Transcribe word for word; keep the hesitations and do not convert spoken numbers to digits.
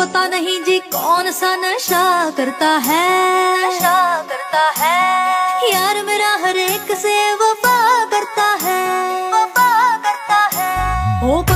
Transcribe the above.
पता नहीं जी कौन सा नशा करता है, नशा करता है। यार मेरा हर एक से वफा करता है, वफा करता है। ओ